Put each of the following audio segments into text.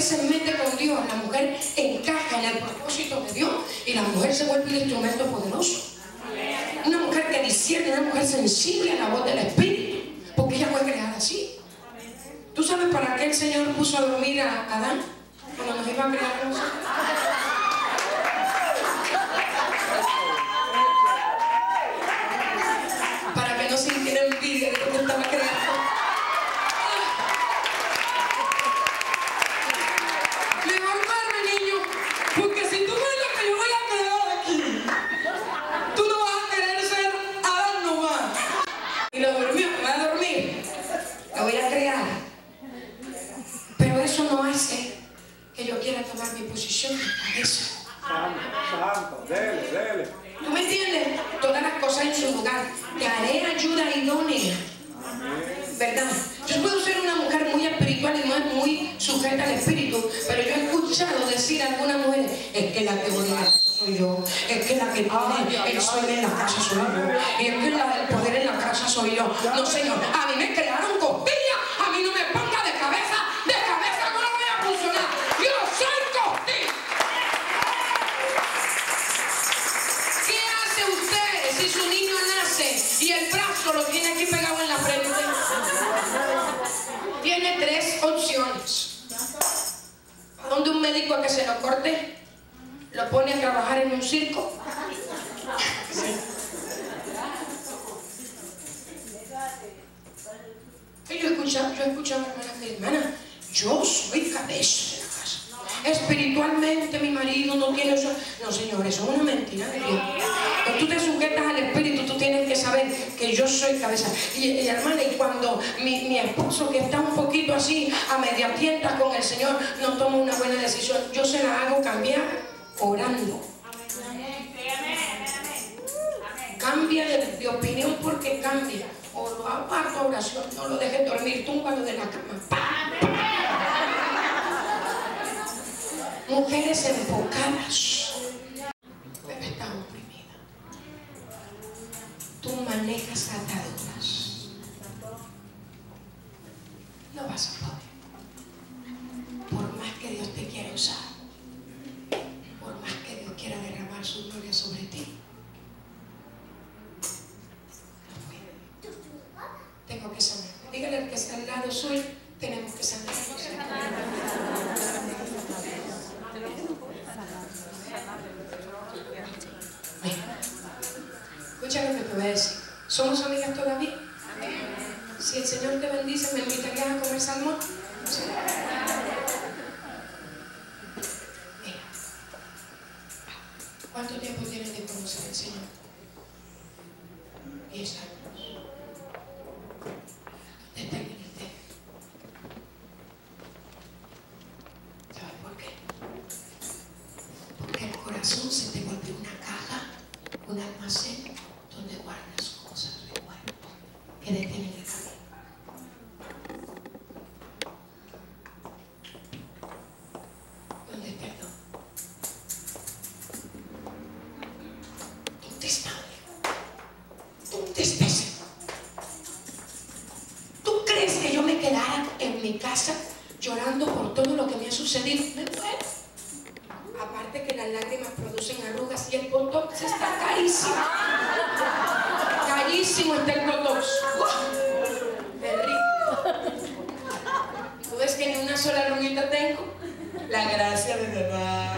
se mete con Dios, la mujer encaja en el propósito de Dios y la mujer se vuelve un instrumento poderoso. Una mujer que discierne, una mujer sensible a la voz del Espíritu, porque ella fue creada así. ¿Tú sabes para qué el Señor puso a dormir a Adán cuando nos iba a crear a nosotros? Para que no sintiera envidia de lo que estaba creando. Que yo quiera tomar mi posición de cabeza. Santo, dele. ¿Tú me entiendes? Todas las cosas en su lugar. Te haré ayuda idónea. ¿Verdad? Yo puedo ser una mujer muy espiritual y muy sujeta al espíritu, pero yo he escuchado decir a algunas mujeres: es que la que voy a la casa soy yo, es que la que tiene el suelo en la casa soy yo, y es que la del poder en la casa soy yo. No, señor, a mí me crearon costilla, a mí no me ponga de cabeza no voy a funcionar. Yo soy costilla. ¿Qué hace usted si su niño nace y el brazo lo tiene aquí pegado en la frente? Tiene tres opciones. ¿A dónde un médico a que se lo corte? ¿Lo pone a trabajar en un circo? Yo he escuchado hermana, yo soy cabeza de la casa. Espiritualmente mi marido no tiene eso. No, señor, eso es una mentira de Dios. Cuando tú te sujetas al Espíritu, tú tienes que saber que yo soy cabeza. Y hermana, y cuando mi esposo, que está un poquito así a media tienta con el Señor, no toma una buena decisión, yo se la hago cambiar orando. Cambia de opinión porque cambia. O lo aparto a oración, no lo dejes dormir, túmbalo de la cama. Mujeres enfocadas. Bebé está oprimida. Tú manejas ataduras. No vas a poder. Por más que Dios te quiera usar, por más que Dios quiera derramar su gloria sobre ti, tengo que sanar. Dígale al que está al lado suyo, tenemos que sanar. Escucha lo que te voy a decir. ¿Somos amigas todavía? Si el Señor te bendice, ¿me invitarías a comer salmón? Sí. Mira, ¿cuánto tiempo tienes de conocer al Señor? 10 años. ¿Sabes por qué? Porque el corazón se te volvió una caja, un almacén donde guardas cosas de bueno que detienen el camino. ¿Dónde está el don? ¿Dónde está? ¿Dónde está ese? ¿Tú crees que yo me quedara en mi casa llorando por todo lo que me ha sucedido? Me muero. Aparte que las lágrimas producen arrugas y el botox está carísimo. Carísimo está el botox. De rico. ¿Tú ves que ni una sola arruguita tengo? La gracia de Dios.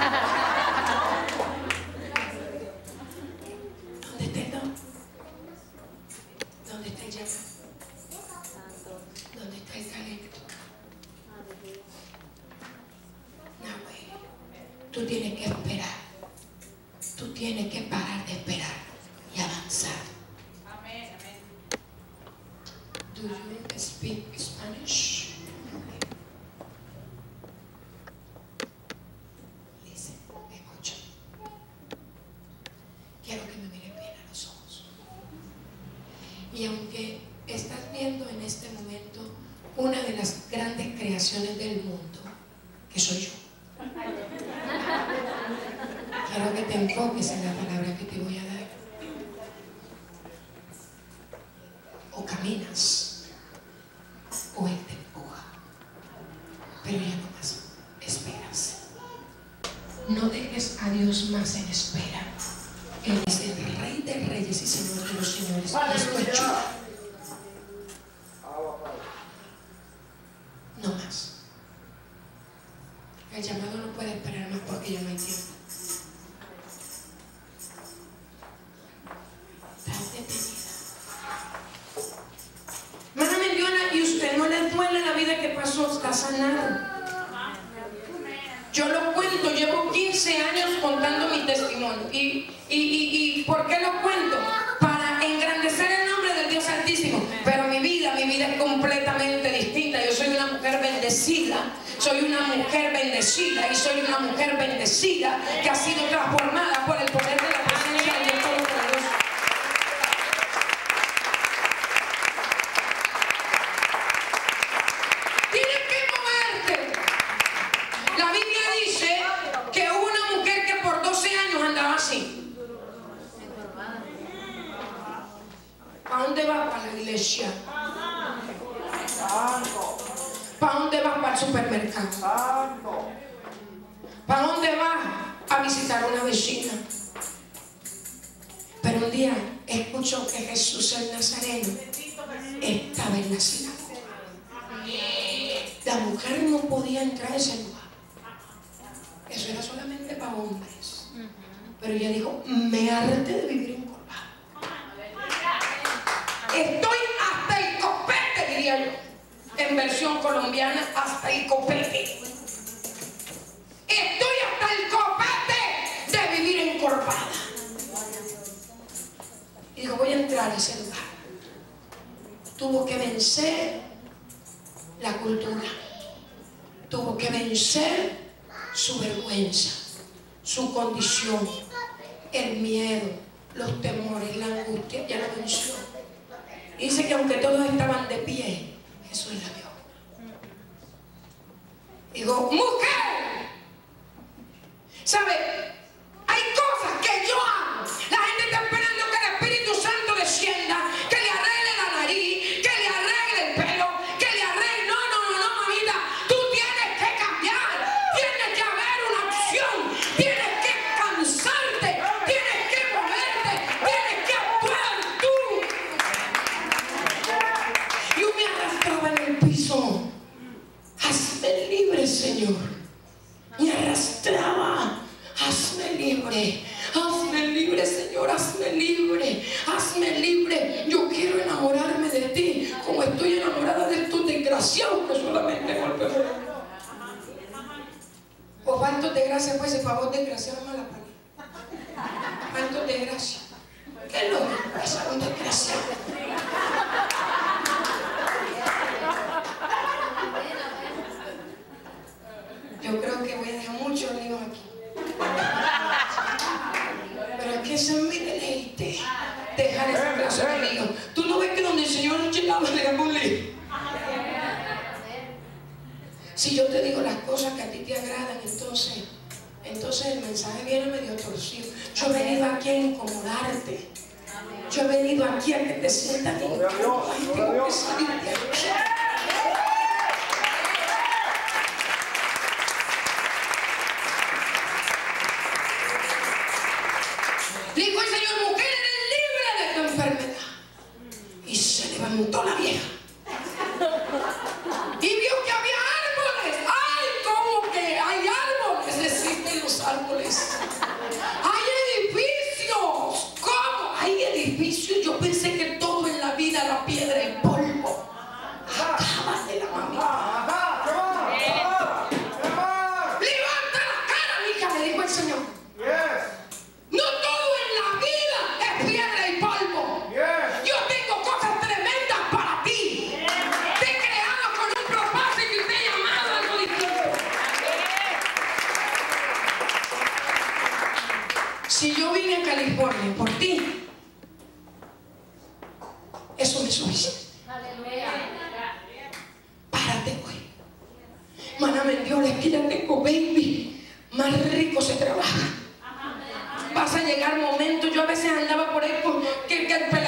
¿Dónde está el don? ¿Dónde está el llamado? ¿Dónde está el talento? No, güey. Tú tienes que esperar. Tú tienes que parar de esperar y avanzar. Amén, amén. Do you speak Spanish? Listen, escucha. Quiero que me mires bien a los ojos. Y aunque estás viendo en este momento una de las grandes creaciones del mundo, que soy yo, quiero que te enfoques en la palabra que te voy a dar. O caminas, o Él te empuja, pero ya no más. Esto es chulo. No más. El llamado no puede esperar más porque ya no hay tiempo. Estás detenida. Hermana Mendiona, y usted no le duele la vida que pasó, está sanado. Yo lo cuento, llevo 15 años contando mi testimonio. ¿Y por qué lo cuento? Para engrandecer el nombre del Dios Altísimo. Pero mi vida es completamente distinta. Yo soy una mujer bendecida. Soy una mujer bendecida y soy una mujer bendecida que ha sido transformada por el poder de la presencia del Dios Todopoderoso. Tienes que moverte. La Biblia dice que hubo una mujer que por 12 años andaba así. ¿Para dónde vas? Para la iglesia. ¿Para dónde vas? Para el supermercado. ¿Para dónde vas? A visitar a una vecina. Pero un día escuchó que Jesús el Nazareno estaba en la sinagoga. La mujer no podía entrar a ese lugar. Eso era solamente para hombres. Pero ella dijo, me harté de vivir encorvada. Estoy hasta el copete, diría yo. En versión colombiana, hasta el copete. Estoy hasta el copete de vivir encorvada. Y dijo, voy a entrar a ese lugar. Tuvo que vencer la cultura. Tuvo que vencer su vergüenza, su condición, el miedo, los temores, la angustia. Ya lo venció. Dice que aunque todos estaban de pie, Jesús la vio. Digo, mujer, ¿sabe? Hay cosas que yo hago. La gente está esperando que el Espíritu Santo descienda, que le arregle la nariz, que le arregle el pelo, que le arregle. No, mamita. Tú tienes que cambiar. Tiene que haber una opción. Tienes que cansarte. Tienes que moverte. Tienes que actuar tú. Yo me arrastraba en el piso. Hazme libre, Señor. Me arrastraba. Hazme libre. Hazme libre, Señor. Hazme libre. Hazme libre. Yo quiero enamorarme de ti como estoy enamorada de estos desgraciados que solamente golpean. O cuántos de gracia, pues, si para vos desgraciado mala palabra. ¿Cuántos de gracia? ¿Qué es lo que pasa con desgraciado? Yo creo que voy a dejar muchos líos aquí. Pero es que ese es mi deleite, dejar esa clase de líos. Tú no ves que donde el Señor nos llegaba le damos un lío. Si yo te digo las cosas que a ti te agradan, entonces el mensaje viene medio torcido. Yo he venido aquí a incomodarte. Yo he venido aquí a que te sientas incómoda. Y tengo que salir de aquí. Dijo el Señor, mujer, eres libre de tu enfermedad. Y se levantó la vieja. Y vio que había árboles. ¡Ay, cómo que hay árboles! Existen los árboles. Hay edificios. ¿Cómo? Hay edificios. Yo pensé que todo en la vida era piedra y polvo. Acaba de la mamita. Levanta la cara, mija, le dijo el Señor. No todo en la vida es piedra y polvo. Yo tengo cosas tremendas para ti. Te he creado con un propósito y te he llamado a algo distinto. Si yo vine a California por ti, eso me suficiente. Párate hoy. Mana Mendiola, es que ya tengo baby. Más rico se trabaja. Vas a llegar momentos, yo a veces andaba por ahí que el